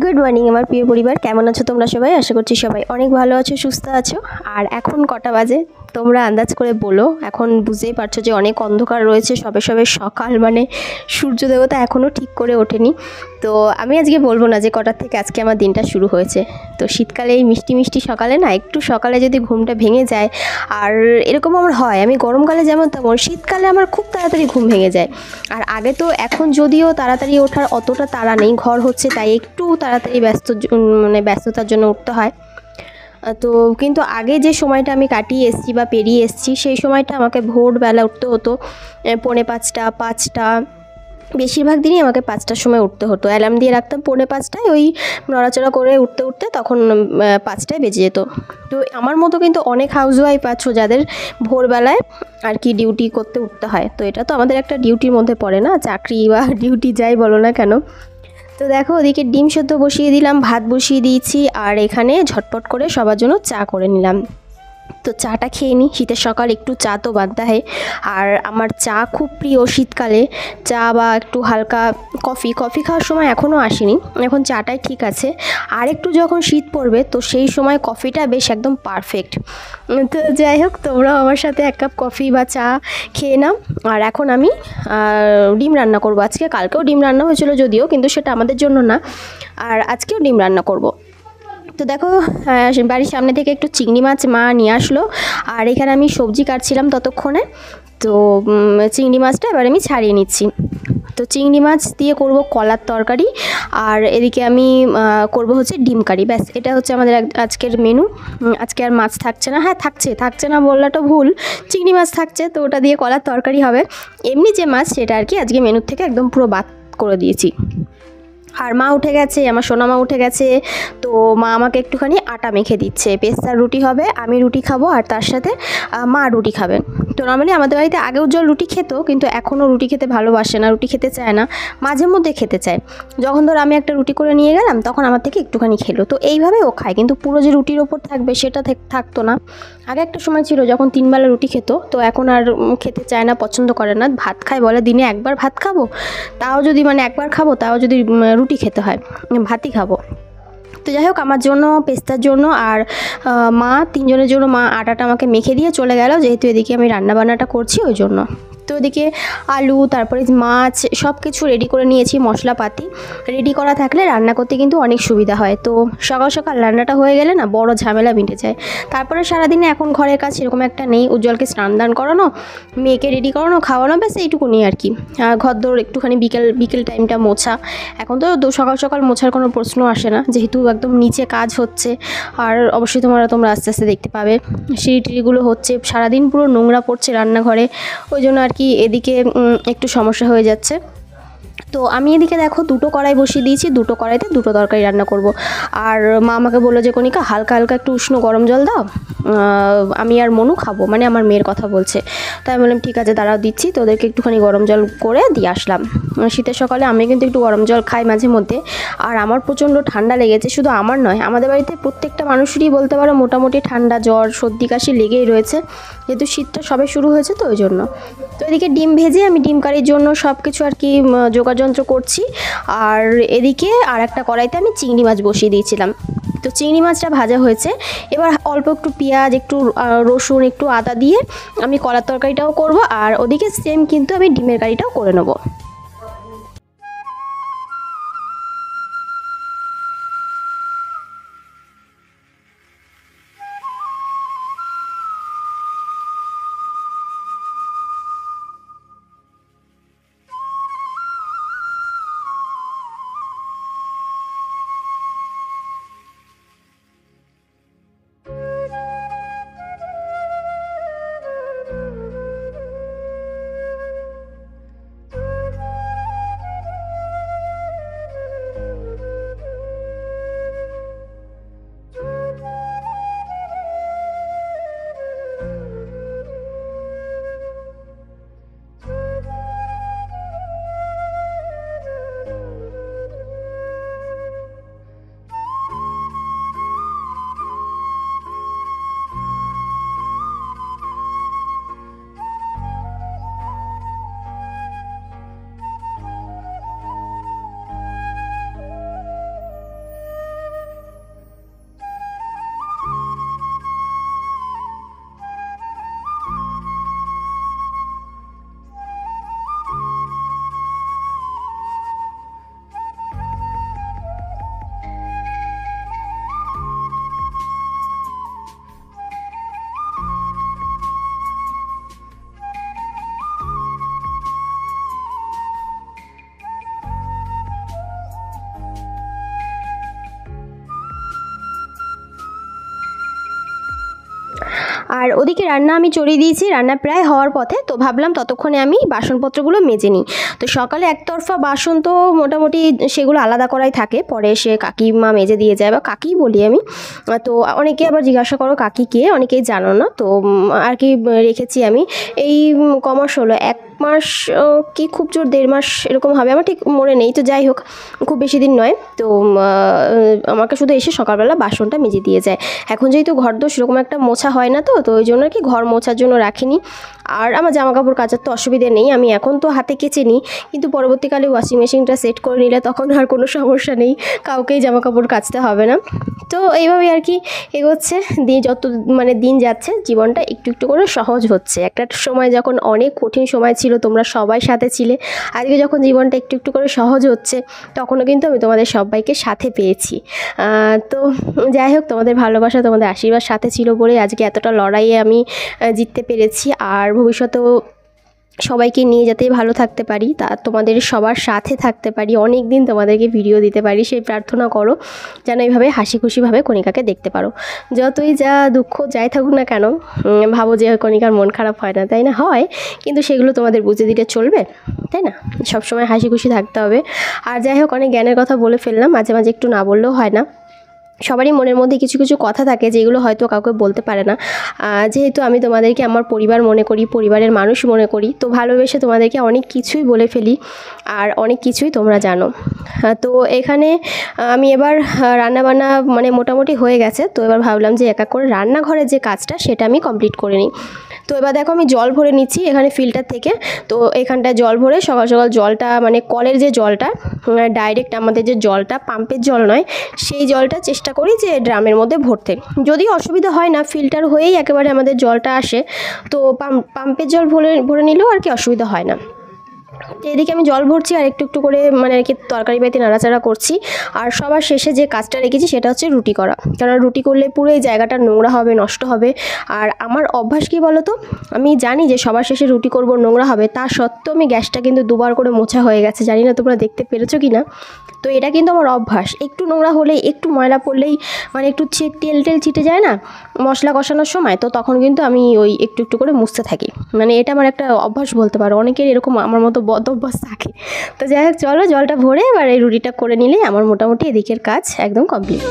Good morning আমার প্রিয় পরিবার, কেমন আছো তোমরা সবাই? আশা করছি সবাই অনেক ভালো আছো, সুস্থ আছো। আর এখন কটা বাজে তোমরা আন্দাজ করে বলো। এখন বুঝতেই পারছো যে অনেক অন্ধকার রয়েছে, সবে সবে সকাল, মানে সূর্য দেবতা এখনও ঠিক করে ওঠেনি। তো আমি আজকে বলবো না যে কটার থেকে আজকে আমার দিনটা শুরু হয়েছে। তো শীতকালে এই মিষ্টি মিষ্টি সকালে না, একটু সকালে যদি ঘুমটা ভেঙে যায়, আর এরকম আমার হয়, আমি গরমকালে যেমন তেমন শীতকালে আমার খুব তাড়াতাড়ি ঘুম ভেঙে যায়। আর আগে তো, এখন যদিও তাড়াতাড়ি ওঠার অতটা তাড়া নেই, ঘর হচ্ছে তাই একটু তাড়াতাড়ি ব্যস্ততার জন্য উঠতে হয়। তো কিন্তু আগে যে সময়টা আমি কাটিয়ে এসেছি বা পেরিয়ে এসেছি, সেই সময়টা আমাকে ভোরবেলা উঠতে হতো 4:45, 5টা, বেশিরভাগ দিনই আমাকে 5টার সময় উঠতে হতো। অ্যালার্ম দিয়ে রাখতাম 4:45টায়, ওই নড়াচড়া করে উঠতে উঠতে তখন 5টায় বেজে যেত। তো আমার মতো কিন্তু অনেক হাউসওয়াইফ আছো যাদের ভোরবেলায় আর কি ডিউটি করতে উঠতে হয়। তো এটা তো আমাদের একটা ডিউটির মধ্যে পড়ে না, চাকরি বা ডিউটি যাই বলো না কেন। তো দেখো, ওদিকে ডিম সেদ্ধ বসিয়ে দিলাম, ভাত বসিয়ে দিয়েছি, আর এখানে ঝটপট করে সবার জন্য চা করে নিলাম। তো চাটা খেয়ে নিই, শীতের সকাল একটু চা তো বানতে হয়। আর আমার চা খুব প্রিয় শীতকালে, চা বা একটু হালকা কফি খাওয়ার সময় এখনও আসেনি, এখন চাটাই ঠিক আছে। আর একটু যখন শীত পড়বে তো সেই সময় কফিটা বেশ একদম পারফেক্ট। তো যাই হোক, তোমরাও আমার সাথে 1 কাপ কফি বা চা খেয়ে নাও। আর এখন আমি ডিম রান্না করবো আজকে। কালকেও ডিম রান্না হয়েছিল যদিও, কিন্তু সেটা আমাদের জন্য না, আর আজকেও ডিম রান্না করব। তো দেখো, বাড়ির সামনে থেকে একটু চিংড়ি মাছ মা নিয়ে আসলো, আর এখানে আমি সবজি কাটছিলাম ততক্ষণে। তো চিংড়ি মাছটা এবার আমি ছাড়িয়ে নিচ্ছি। তো চিংড়ি মাছ দিয়ে করব কলার তরকারি, আর এদিকে আমি করব হচ্ছে ডিম কারি। ব্যাস, এটা হচ্ছে আমাদের আজকের মেনু। আজকে আর মাছ থাকছে না, হ্যাঁ থাকছে না বললাটা ভুল, চিংড়ি মাছ থাকছে, তো ওটা দিয়ে কলার তরকারি হবে। এমনি যে মাছ সেটা আর কি আজকে মেনুর থেকে একদম পুরো বাদ করে দিয়েছি। আর মা উঠে গেছে, আমার সোনা মা উঠে গেছে। তো মা আমাকে একটুখানি আটা মেখে দিচ্ছে, পেস্তার রুটি হবে, আমি রুটি খাবো, আর তার সাথে মা রুটি খাবে। তো নর্মালি আমাদের বাড়িতে আগে উজ্জ্বল রুটি খেত, কিন্তু এখনও রুটি খেতে ভালোবাসে না, রুটি খেতে চায় না, মাঝে মধ্যে খেতে চায়। যখন ধর আমি একটা রুটি করে নিয়ে গেলাম তখন আমার থেকে একটুখানি খেলো, তো এইভাবে ও খায়, কিন্তু পুরো যে রুটির ওপর থাকবে সেটা থাকতো না। আগে একটা সময় ছিল যখন 3 বেলা রুটি খেত, তো এখন আর খেতে চায় না, পছন্দ করে না, ভাত খায়, বলে দিনে একবার ভাত খাবো, তাও যদি একবার খাবো, তাও যদি রুটি খেতে হয়, ভাতই খাবো। তো যাই হোক, আমার জন্য, পেস্তার জন্য আর মা, 3 জনের জন্য মা আটাটা আমাকে মেখে দিয়ে চলে গেল, যেহেতু এদিকে আমি রান্নাবান্নাটা করছি ওই জন্য। তো ওদিকে আলু, তারপরে মাছ, সব কিছু রেডি করে নিয়েছি। মশলাপাতি রেডি করা থাকলে রান্না করতে কিন্তু অনেক সুবিধা হয়। তো সকাল সকাল রান্নাটা হয়ে গেলে না বড় ঝামেলা মিটে যায়। তারপরে সারাদিনে এখন ঘরের কাজ সেরকম একটা নেই, উজ্জ্বলকে স্নান দান করানো, মেয়েকে রেডি করানো, খাওয়ানো, ব্যাস এইটুকুনি আর কি। ঘর দৌড় একটুখানি বিকেল টাইমটা মোছা। এখন তো সকাল সকাল মোছার কোনো প্রশ্ন আসে না, যেহেতু একদম নিচে কাজ হচ্ছে। আর অবশ্যই তোমরা আস্তে আস্তে দেখতে পাবে সিঁড়ি টিড়িগুলো হচ্ছে, সারাদিন পুরো নোংরা পড়ছে রান্নাঘরে, ওই জন্য আর কি এদিকে একটু সমস্যা হয়ে যাচ্ছে। তো আমি এদিকে দেখো 2টো কড়াই বসিয়ে দিয়েছি, 2টো কড়াইতে 2টো তরকারি রান্না করব। আর মা আমাকে বললো যে কণিকা হালকা হালকা একটু উষ্ণ গরম জল দাও, আমি আর মনু খাবো, মানে আমার মেয়ের কথা বলছে। তাই আমি বললাম ঠিক আছে দাঁড়াও দিচ্ছি, তো ওদেরকে একটুখানি গরম জল করে দিয়ে আসলাম। শীতের সকালে আমি কিন্তু একটু গরম জল খাই মাঝে মধ্যে। আর আমার প্রচণ্ড ঠান্ডা লেগেছে, শুধু আমার নয়, আমাদের বাড়িতে প্রত্যেকটা মানুষেরই বলতে পারো মোটামুটি ঠান্ডা, জ্বর, সর্দি, কাশি লেগেই রয়েছে, যেহেতু শীতটা সবে শুরু হয়েছে, তো ওই জন্য। তো এদিকে ডিম ভেজে আমি ডিম কারির জন্য সব কিছু আর কি যোগাযন্ত্র করছি। আর এদিকে আর একটা কড়াইতে আমি চিংড়ি মাছ বসিয়ে দিয়েছিলাম। তো চিংড়ি মাছটা ভাজা হয়েছে, এবার অল্প একটু পেঁয়াজ, একটু রসুন, একটু আদা দিয়ে আমি কলার তরকারিটাও করব, আর ওদিকে সেম কিন্তু আমি ডিমের কারিটাও করে নেব। আর ওদিকে রান্না আমি চড়িয়ে দিয়েছি, রান্না প্রায় হওয়ার পথে। তো ভাবলাম ততক্ষণে আমি বাসনপত্রগুলো মেজে নিই। তো সকালে একতরফা বাসন তো মোটামুটি সেগুলো আলাদা করাই থাকে, পরে এসে কাকিমা মেজে দিয়ে যায়, বা কাকিই বলি আমি। তো অনেকে আবার জিজ্ঞাসা করো কাকি কে, অনেকেই জানো না। তো আর কি রেখেছি আমি এই কমাস হলো 1 মাস কি খুব জোর 1.5 মাস এরকম হবে, আমার ঠিক মনে নেই। তো যাই হোক, খুব বেশি দিন নয়। তো আমাকে শুধু এসে সকালবেলা বাসনটা মেজে দিয়ে যায়। এখন যেহেতু ঘর দোষ সেরকম একটা মোছা হয় না, তো ওই জন্য আর কি ঘর মোছার জন্য রাখিনি। আর আমার জামা কাপড় কাচার তো অসুবিধে নেই, আমি এখন তো হাতে কেচে নিই, কিন্তু পরবর্তীকালে ওয়াশিং মেশিনটা সেট করে নিলে তখন আর কোনো সমস্যা নেই, কাউকেই জামা কাপড় কাচতে হবে না। তো এইভাবে আর কি এগোচ্ছে যত মানে দিন যাচ্ছে জীবনটা একটু একটু করে সহজ হচ্ছে। একটা সময় যখন অনেক কঠিন সময় ছিল, তোমরা সবাই সাথে ছিলে। আজকে যখন জীবনটা একটু একটু করে সহজ হচ্ছে, তখনও কিন্তু আমি তোমাদের সবাইকে সাথে পেয়েছি। তো যাই হোক, তোমাদের ভালোবাসা, তোমাদের আশীর্বাদ সাথে ছিল বলে আজকে এতটা লড়াইয়ে আমি জিততে পেরেছি। আর ভবিষ্যতেও সবাইকে নিয়ে যাতে ভালো থাকতে পারি, তা তোমাদের সবার সাথে থাকতে পারি, অনেক দিন তোমাদেরকে ভিডিও দিতে পারি, সেই প্রার্থনা করো যেন এইভাবে হাসি খুশিভাবে কণিকাকে দেখতে পারো। যতই যা দুঃখ যাই থাকুক না কেন, ভাবো যে কণিকার মন খারাপ হয় না, তাই না? হয়, কিন্তু সেগুলো তোমাদের বুঝে দিলে চলবে, তাই না? সবসময় হাসি খুশি থাকতে হবে। আর যাই হোক, অনেক জ্ঞানের কথা বলে ফেললাম, মাঝে মাঝে একটু না বললেও হয় না। সবারই মনের মধ্যে কিছু কিছু কথা থাকে যেগুলো হয়তো কাউকে বলতে পারে না। যেহেতু আমি তোমাদেরকে আমার পরিবার মনে করি, পরিবারের মানুষ মনে করি, তো ভালোবেসে তোমাদেরকে অনেক কিছুই বলে ফেলি, আর অনেক কিছুই তোমরা জানো। তো এখানে আমি এবার রান্নাবান্না মানে মোটামুটি হয়ে গেছে। তো এবার ভাবলাম যে এক এক করে রান্নাঘরের যে কাজটা সেটা আমি কমপ্লিট করে নিই। তো এবার দেখো, আমি জল ভরে নিচ্ছি এখানে ফিল্টার থেকে। তো এখানটায় জল ভরে সকাল সকাল জলটা মানে কলের যে জলটা, ডাইরেক্ট আমাদের যে জলটা পাম্পের জল নয়, সেই জলটা চেষ্টা করি যে ড্রামের মধ্যে ভরতে। যদি অসুবিধা হয় না, ফিল্টার হয়েই একেবারে আমাদের জলটা আসে, তো পাম্পের জল ভরে নিলেও আর কি অসুবিধা হয় না। তো এদিকে আমি জল ভরছি আর একটু একটু করে মানে আর কি তরকারি বাড়িতে নাড়াচাড়া করছি। আর সবার শেষে যে কাজটা রেখেছি সেটা হচ্ছে রুটি করা, কারণ রুটি করলে পুরো এই জায়গাটা নোংরা হবে, নষ্ট হবে। আর আমার অভ্যাস কী বলো তো, আমি জানি যে সবার শেষে রুটি করব, নোংরা হবে, তা সত্ত্বেও আমি গ্যাসটা কিন্তু 2বার করে মোছা হয়ে গেছে, জানি না তোমরা দেখতে পেরেছো কি না। তো এটা কিন্তু আমার অভ্যাস, একটু নোংরা হলেই, একটু ময়লা পড়লেই, মানে একটু তেল ছিটে যায় না মশলা কষানোর সময়, তো তখন কিন্তু আমি ওই একটু একটু করে মুছতে থাকি। মানে এটা আমার একটা অভ্যাস বলতে পারো, অনেকের এরকম আমার মতো বদ অভ্যাস থাকে। তো যাই হোক, চলো জলটা ভরে এবার এই রুটিটা করে নিলেই আমার মোটামুটি এদিকের কাজ একদম কমপ্লিট।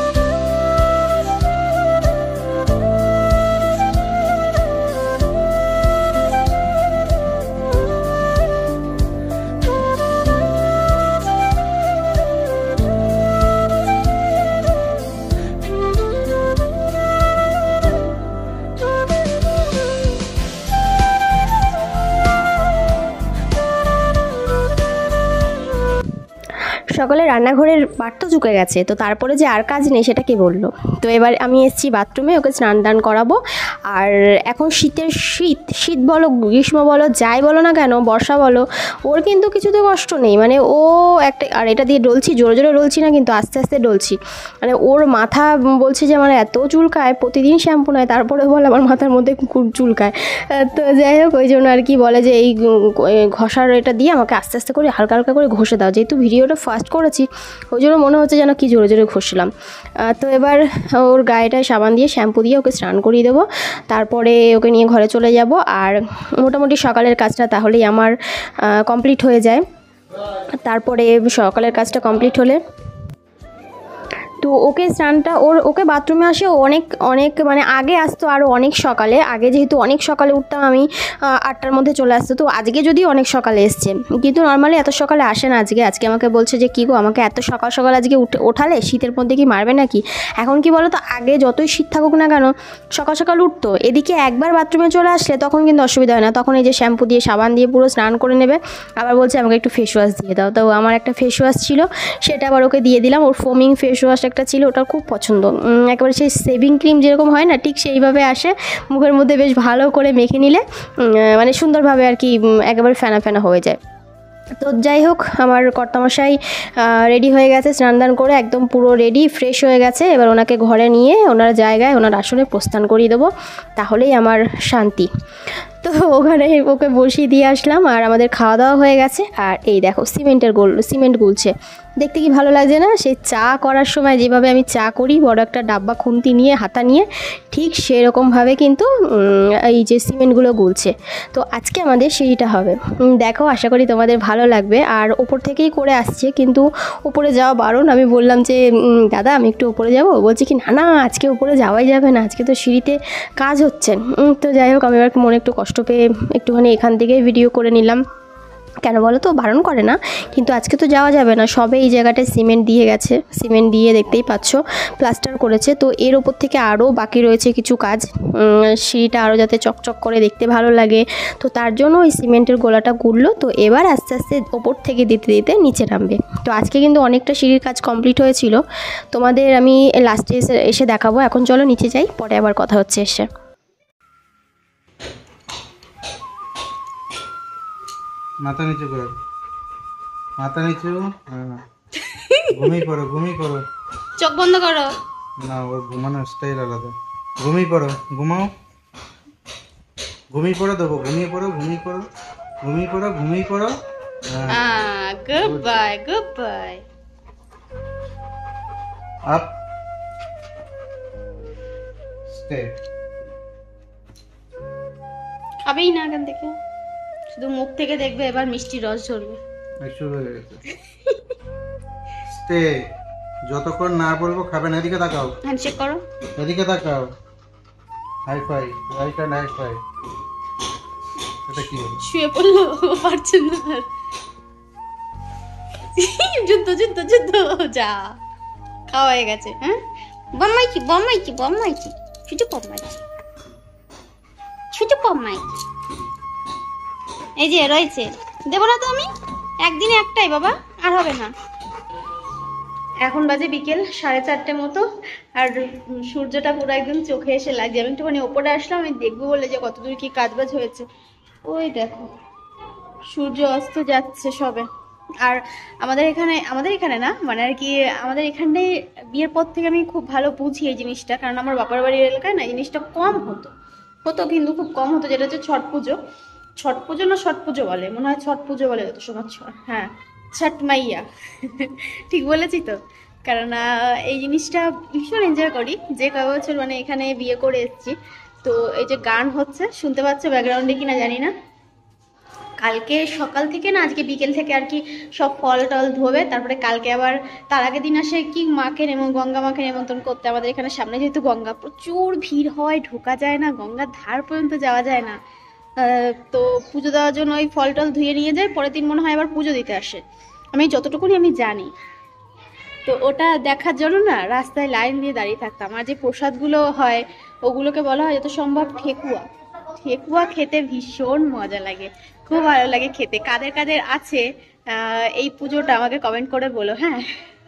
সকালে রান্নাঘরের পাট তো চুকে গেছে, তো তারপরে যে আর কাজ নেই সেটা কে বললো। তো এবার আমি এসেছি বাথরুমে, ওকে স্নান দান করাবো। আর এখন শীত বলো, গ্রীষ্ম বলো, যাই বলো না কেন, বর্ষা বলো, ওর কিন্তু কিছুতে কষ্ট নেই। মানে ও একটা, আর এটা দিয়ে ডলছি, জোরে জোরে ডলছি না কিন্তু আস্তে আস্তে ডলছি। মানে ওর মাথা বলছে যে আমার এত চুলকায়, প্রতিদিন শ্যাম্পু নেয়, তারপরে বলে আমার মাথার মধ্যে খুব চুলকায়। তো যাই হোক, ওই জন্য আর কি বলে যে এই ঘষার এটা দিয়ে আমাকে আস্তে আস্তে করে হালকা হালকা করে ঘষে দাও। যেহেতু ভিডিওটা ফার্স্ট করেছি, ওই জন্য মনে হচ্ছে যেন কি জোরে জোরে ঘষলাম। তো এবার ওর গায়েটায় সাবান দিয়ে শ্যাম্পু দিয়ে ওকে স্নান করিয়ে দেবো, তারপরে ওকে নিয়ে ঘরে চলে যাব। আর মোটামুটি সকালের কাজটা তাহলেই আমার কমপ্লিট হয়ে যায়। তারপরে সকালের কাজটা কমপ্লিট হলে তো ওকে স্নানটা ওকে বাথরুমে আসে অনেক মানে আগে আসতো, আরও অনেক সকালে। আগে যেহেতু অনেক সকালে উঠতাম আমি, 8টার মধ্যে চলে আসতো। তো আজকে যদিও অনেক সকালে এসছে, কিন্তু নর্মালি এত সকালে আসে না। আজকে আমাকে বলছে যে কী গো, আমাকে এত সকাল সকাল আজকে ওঠালে, শীতের মধ্যে কি মারবে নাকি? এখন কি বলো তো, আগে যতই শীত থাকুক না কেন সকাল সকাল উঠতো। এদিকে একবার বাথরুমে চলে আসলে তখন কিন্তু অসুবিধা হয় না, তখন এই যে শ্যাম্পু দিয়ে সাবান দিয়ে পুরো স্নান করে নেবে। আবার বলছে আমাকে একটু ফেস ওয়াশ দিয়ে দাও। তো আমার একটা ফেস ওয়াশ ছিল, সেটা আবার ওকে দিয়ে দিলাম। ওর ফোমিং ফেস ওয়াশ একটা ছিল, ওটা খুব পছন্দ। একেবারে সেই সেভিং ক্রিম যেরকম হয় না, ঠিক সেইভাবে আসে, মুখের মধ্যে বেশ ভালো করে মেখে নিলে মানে সুন্দরভাবে আর কি একেবারে ফেনা ফেনা হয়ে যায়। তো যাই হোক, আমার কর্তামশাই রেডি হয়ে গেছে, স্নান দান করে একদম পুরো রেডি ফ্রেশ হয়ে গেছে। এবার ওনাকে ঘরে নিয়ে ওনার জায়গায়, ওনার আসনে প্রস্থান করিয়ে দেবো, তাহলেই আমার শান্তি। তো ওখানে ওকে বসিয়ে দিয়ে আসলাম, আর আমাদের খাওয়া দাওয়া হয়ে গেছে। আর এই দেখো সিমেন্ট গুলছে। দেখতে কি ভালো লাগছে না? সেই চা করার সময় যেভাবে আমি চা করি, বড় একটা ডাব্বা খুন্তি নিয়ে হাতা নিয়ে, ঠিক সেরকমভাবে কিন্তু এই যে সিমেন্টগুলো গুলছে। তো আজকে আমাদের সিঁড়িটা হবে। দেখো, আশা করি তোমাদের ভালো লাগবে। আর ওপর থেকেই করে আসছে, কিন্তু উপরে যাওয়া বারণ। আমি বললাম যে দাদা আমি একটু উপরে যাব, বলছি কি না না আজকে উপরে যাওয়াই যাবে না, আজকে তো সিঁড়িতে কাজ হচ্ছে। তো যাই হোক, আমি এবার মনে একটু কষ্ট পেয়ে একটুখানি এখান থেকেই ভিডিও করে নিলাম। কেন বলো তো, বারণ করে না, কিন্তু আজকে তো যাওয়া যাবে না। সবে এই জায়গাটায় সিমেন্ট দিয়ে গেছে, সিমেন্ট দিয়ে দেখতেই পাচ্ছ প্লাস্টার করেছে। তো এর ওপর থেকে আরও বাকি রয়েছে কিছু কাজ, সিঁড়িটা আরও যাতে চকচক করে দেখতে ভালো লাগে। তো তার জন্য ওই সিমেন্টের গোলাটা গুললো। তো এবার আস্তে আস্তে ওপর থেকে দিতে দিতে নিচে নামবে। তো আজকে কিন্তু অনেকটা সিঁড়ির কাজ কমপ্লিট হয়েছিল, তোমাদের আমি লাস্টে এসে দেখাবো। এখন চলো নিচে যাই, পরে আবার কথা হচ্ছে এসে। মাথা নিচু করো, মাথা নিচু। ঘুমিয়ে পড়ো, ঘুমিয়ে পড়ো, চোখ বন্ধ করো। না ওর ঘুমানোর স্টাইল আলাদা। ঘুমিয়ে পড়ো, ঘুমাও, ঘুমিয়ে পড়ো দেবো, ঘুমিয়ে পড়ো, ঘুমিয়ে পড়ো, ঘুমিয়ে পড়ো, ঘুমিয়ে পড়ো। Good bye, good bye. Up, stay. খাবেই না এখান থেকে, শুধু মুখ থেকে দেখবে, এবার মিষ্টি রস ঝরবে। শুরু হয়ে গেছে। স্টে, যতক্ষণ না বলবো খাবে না। এদিকে তাকাও, হ্যান্ডশেক করো, এদিকে তাকাও। High five, right hand high five. এটা কি হলো? শুয়ে পড়লো, পারছে না আর। যুদ্ধ যুদ্ধ যুদ্ধ, যা খাওয়া হয়ে গেছে। হ্যাঁ, বম্মাইছি বম্মাইছি বম্মাইছি, শুধু বম্মাইছি, শুধু বম্মাইছি। এই যে রয়েছে, দেবো না তো আমি, একদিনে একটাই বাবা, আর হবে না। এখন বাজে বিকেল 4:30 মতো, আর সূর্যটা পুরো একদম চোখে এসে লাগছে। আমি একটুখানি ওপরে আসলাম, আমি দেখবো বলে যে কতদূর কি কাজবাজ হয়েছে। ওই দেখো সূর্য অস্ত যাচ্ছে সবে। আর আমাদের এখানে না, মানে আর কি আমাদের এখানে বিয়ের পর থেকে আমি খুব ভালো বুঝি এই জিনিসটা, কারণ আমার বাবার বাড়ির এলাকায় না এই জিনিসটা কম হতো, কিন্তু খুব কম হতো। যেটা হচ্ছে ছট পুজো, ছট পুজো না ছট পুজো বলে, মনে হয় ছট পুজো বলে যত সময়। হ্যাঁ, ছট মাইয়া। ঠিক বলেছি তো? কারণ এই জিনিসটা ভীষণ এনজয় করি, যে কয় বছর মানে এখানে বিয়ে করে এসেছি। তো এই যে গান হচ্ছে, শুনতে পাচ্ছ ব্যাকগ্রাউন্ডে কিনা জানি না। কালকে সকাল থেকে না, আজকে বিকেল থেকে আর কি সব ফল টল ধোবে। তারপরে কালকে আবার তার আগের দিন আসে কি গঙ্গা মাকে নেমন্তন্ন করতে। আমাদের এখানে সামনে যেহেতু গঙ্গা, প্রচুর ভিড় হয়, ঢোকা যায় না, গঙ্গার ধার পর্যন্ত যাওয়া যায় না। তো পুজো দেওয়ার জন্য ওই ফল টল ধুয়ে নিয়ে যায়, পরের দিন মনে হয় আবার পুজো দিতে আসে, আমি যতটুকুনি আমি জানি। তো ওটা দেখার জন্য না রাস্তায় লাইন দিয়ে দাঁড়িয়ে থাকতাম। আর যে প্রসাদগুলো হয় ওগুলোকে বলা হয় যত সম্ভব ঠেকুয়া। ঠেকুয়া খেতে ভীষণ মজা লাগে, খুব ভালো লাগে খেতে। কাদের কাদের আছে এই পুজোটা আমাকে কমেন্ট করে বলো, হ্যাঁ।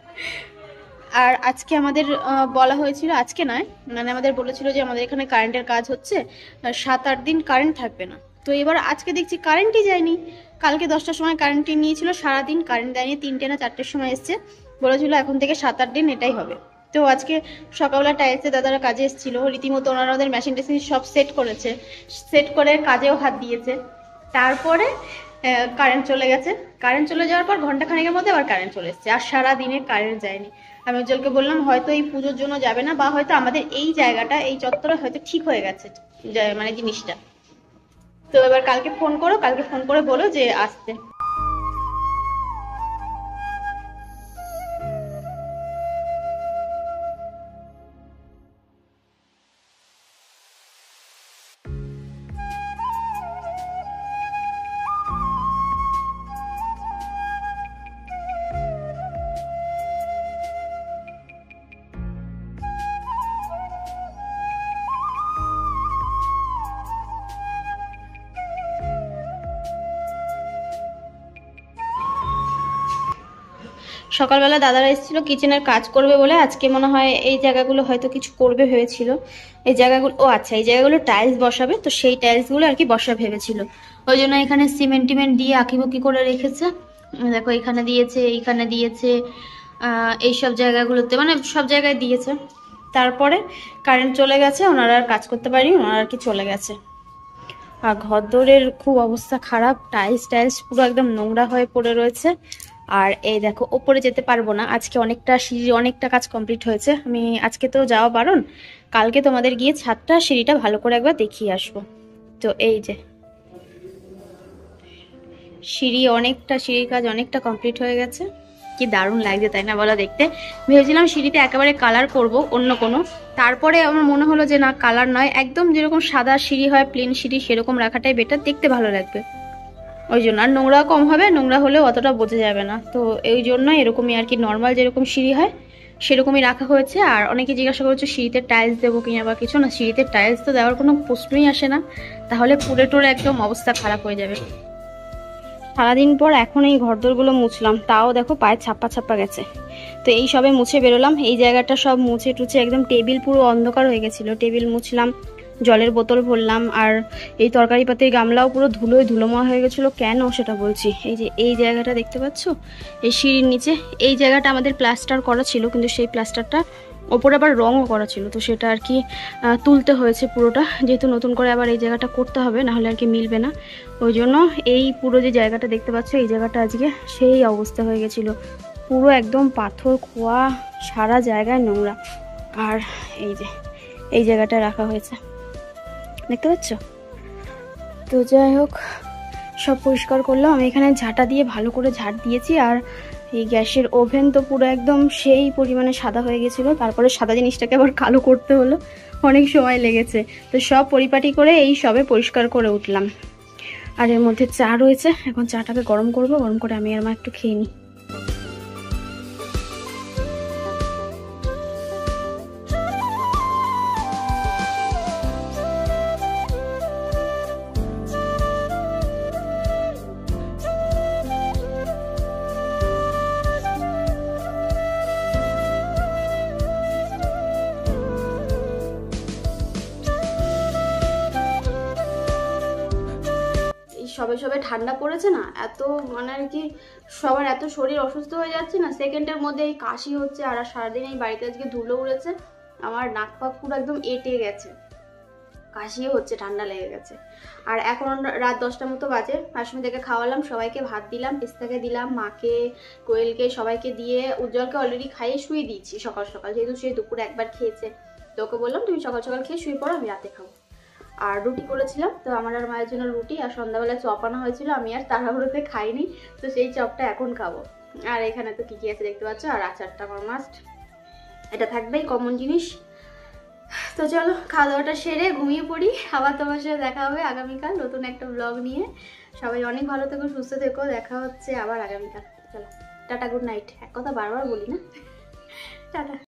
আর আজকে আমাদের বলা হয়েছিল, আজকে নয় মানে আমাদের বলেছিল যে আমাদের এখানে কারেন্টের কাজ হচ্ছে, 7-8 দিন কারেন্ট থাকবে না। তো এবার আজকে দেখছি কারেন্টই যায়নি। কালকে 10টার সময় কারেন্টই নিয়েছিল, সারাদিন কারেন্ট দেয়নি, 3টে না 4টের সময় এসছে। বলেছিল এখন থেকে 7-8 দিন এটাই হবে। তো আজকে সকালবেলা টাইলসের দাদারা কাজে এসেছিল, রীতিমতো ওনারা ওদের মেশিন টেশিন সব সেট করেছে, সেট করে কাজেও হাত দিয়েছে। তারপরে কারেন্ট চলে গেছে। কারেন্ট চলে যাওয়ার পর ঘন্টাখানেকের মধ্যে আবার কারেন্ট চলে এসছে, আর সারা দিনে কারেন্ট যায়নি। আমি উজ্জ্বলকে বললাম হয়তো এই পুজোর জন্য যাবে না, বা হয়তো আমাদের এই জায়গাটা, এই চত্বরে হয়তো ঠিক হয়ে গেছে মানে জিনিসটা। তো এবার কালকে ফোন করো, কালকে ফোন করে বলো যে আসতে। সকালবেলা দাদারা এসেছিল কিচেনের কাজ করবে বলে, আজকে মনে হয় এই জায়গাগুলো হয়তো কিছু করবে ভেবেছিল। এই জায়গাগুলো, ও আচ্ছা, এই জায়গাগুলো টাইলস বসাবে, তো সেই টাইলসগুলো আর কি বসা ভেবেছিল। ওই জন্য এখানে সিমেন্ট টিমেন্ট দিয়ে আঁকিবুকি করে রেখেছে। দেখো এখানে দিয়েছে, এইখানে দিয়েছে, এইসব জায়গাগুলোতে মানে সব জায়গায় দিয়েছে। তারপরে কারেন্ট চলে গেছে, ওনারা আর কাজ করতে পারেনি, ওনারা আর কি চলে গেছে। আর ঘরদোরের খুব অবস্থা খারাপ, টাইলস পুরো একদম নোংরা হয়ে পড়ে রয়েছে। আর এই দেখো ওপরে যেতে পারবো না, আজকে অনেকটা সিঁড়ির অনেকটা কাজ কমপ্লিট হয়েছে। আমি আজকে তো যাওয়া বারণ, কালকে তোমাদের গিয়ে ছাদটা সিঁড়িটা ভালো করে একবার দেখিয়ে আসবো। তো এই যে সিঁড়ির কাজ অনেকটা কমপ্লিট হয়ে গেছে। কি দারুণ লাগছে তাই না বলো দেখতে। ভেবেছিলাম সিঁড়িতে একেবারে কালার করব অন্য কোনো, তারপরে আমার মনে হলো যে না, কালার নয়, একদম যেরকম সাদা সিঁড়ি হয় প্লেন সিঁড়ি সেরকম রাখাটাই বেটার, দেখতে ভালো লাগবে। ওই জন্য আর নোংরা কম হবে, নোংরা হলেও অতটা বোঝা যাবে না, তো এই জন্য এরকমই আর কি, নর্মাল যেরকম সিঁড়ি হয় সেরকমই রাখা হয়েছে। আর অনেকে জিজ্ঞাসা করছে সিঁড়িতে টাইলস দেবো কিনা বা কিছু, না সিঁড়িতে টাইলস তো দেওয়ার কোনো প্রশ্নই আসে না, তাহলে পুরে টুরে একদম অবস্থা খারাপ হয়ে যাবে। সারাদিন পর এখন এই ঘরদোরগুলো মুছলাম, তাও দেখো পায়ে ছাপ্পা ছাপ্পা গেছে। তো এই সবে মুছে বেরোলাম, এই জায়গাটা সব মুছে টুছে একদম টেবিল পুরো অন্ধকার হয়ে গেছিলো, টেবিল মুছলাম, জলের বোতল ভরলাম, আর এই তরকারি পাতির গামলাও পুরো ধুলোয় ধুলোময় হয়ে গেছিলো। কেন সেটা বলছি, এই যে এই জায়গাটা দেখতে পাচ্ছ, এই সিঁড়ির নিচে এই জায়গাটা আমাদের প্লাস্টার করা ছিল, কিন্তু সেই প্লাস্টারটা ওপরে আবার রঙও করা ছিল, তো সেটা আর কি তুলতে হয়েছে পুরোটা, যেহেতু নতুন করে আবার এই জায়গাটা করতে হবে, নাহলে আর কি মিলবে না। ওই জন্য এই পুরো যে জায়গাটা দেখতে পাচ্ছ, এই জায়গাটা আজকে সেই অবস্থা হয়ে গেছিলো, পুরো একদম পাথর খোয়া, সারা জায়গায় নোংরা। আর এই যে এই জায়গাটা রাখা হয়েছে দেখতে পাচ্ছ। তো যাই হোক, সব পরিষ্কার করলাম, আমি এখানে ঝাঁটা দিয়ে ভালো করে ঝাঁট দিয়েছি। আর এই গ্যাসের ওভেন তো পুরো একদম সেই পরিমাণে সাদা হয়ে গেছিলো, তারপরে সাদা জিনিসটাকে আবার কালো করতে হলো, অনেক সময় লেগেছে। তো সব পরিপাটি করে এই সবে পরিষ্কার করে উঠলাম। আর এর মধ্যে চা রয়েছে, এখন চাটাকে গরম করবো, গরম করে আমি আর মা একটু খেয়ে নিই। সবে সবে ঠান্ডা পড়েছে না, এত মানে আর কি সবার এত শরীর অসুস্থ হয়ে যাচ্ছে না, সেকেন্ডের মধ্যে এই কাশি হচ্ছে। আর সারাদিন এই বাড়িতে আজকে ধুলো উড়েছে, আমার নাক পাক পুরো একদম এঁটে গেছে, কাশিও হচ্ছে, ঠান্ডা লেগে গেছে। আর এখন রাত 10টার মতো বাজে, আসমিতাকে খাওয়ালাম, সবাইকে ভাত দিলাম, পিস্তাকে দিলাম, মাকে, কোয়েলকে, সবাইকে দিয়ে উজ্জ্বলকে অলরেডি খাইয়ে শুয়ে দিয়েছি সকাল সকাল, যেহেতু সে দুপুরে একবার খেয়েছে। তো ওকে বললাম তুমি সকাল সকাল খেয়ে শুয়ে পড়ো, আমি রাতে খাবো। আর রুটি করেছিলাম, তো আমার আর মায়ের জন্য রুটি, আর সন্ধ্যাবেলায় চপ আনা হয়েছিল, আমি আর তাড়াহুড়োতে খাইনি, তো সেই চপটা এখন খাবো। আর এখানে তো কি কি আছে দেখতে পাচ্ছ, আর আচারটা আমার মাস্ট, এটা থাকবেই, কমন জিনিস। তো চলো খাওয়া দাওয়াটা সেরে ঘুমিয়ে পড়ি, আবার তোমার সাথে দেখা হবে আগামীকাল নতুন একটা ব্লগ নিয়ে। সবাই অনেক ভালো থেকো, সুস্থ থেকো, দেখা হচ্ছে আবার আগামীকাল। চলো টাটা, গুড নাইট, এক কথা বারবার বলি না, টাটা।